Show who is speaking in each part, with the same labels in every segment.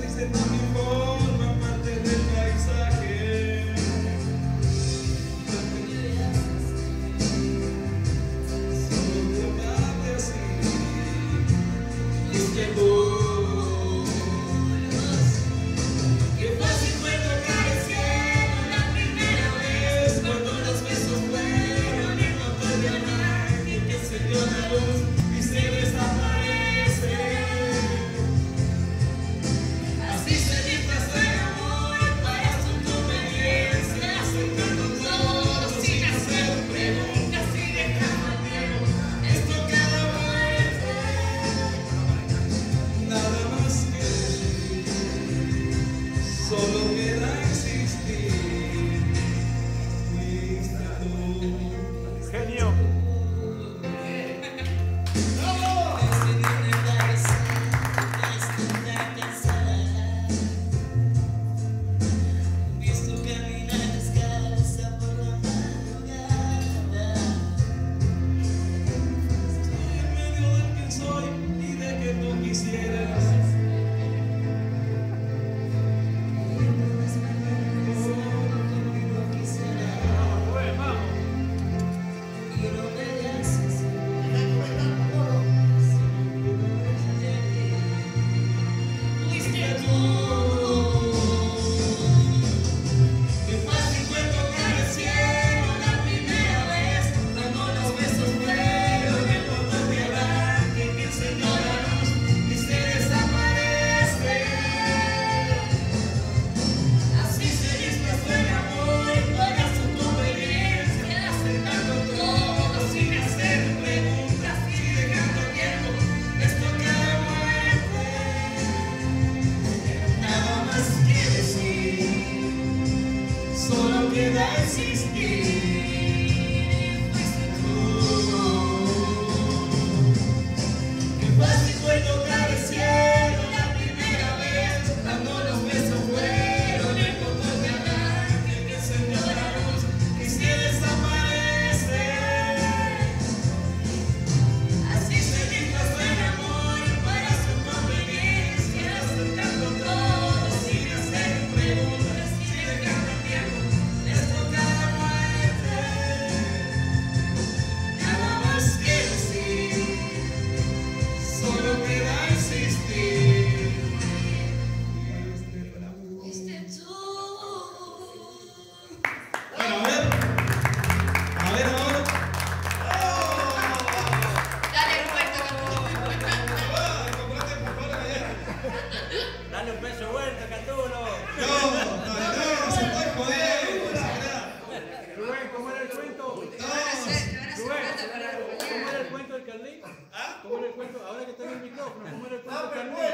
Speaker 1: ¿Cómo era el cuento? Ahora que tengo el micrófono, ¿cómo era el cuento?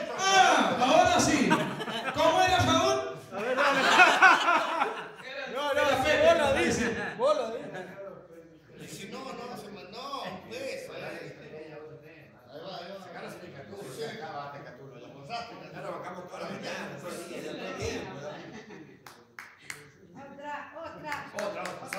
Speaker 2: Ahora sí. ¿Cómo era, Saúl?
Speaker 1: A ver, dale. No, vos lo dices. Vos lo dices.
Speaker 3: Si no, pues. Ahí va. Sacárase el catulo. Sí, acabate, catulo. Lo mostraste, ya lo bajamos toda la mañana, todo el día, todo el tiempo. Otra.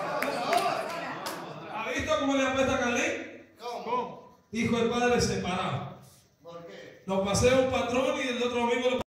Speaker 2: ¿Ha visto cómo le apuesta a Carlín?
Speaker 3: ¿Cómo?
Speaker 2: Hijo del padre separado.
Speaker 3: ¿Por qué?
Speaker 2: Lo pasea un patrón y el otro domingo lo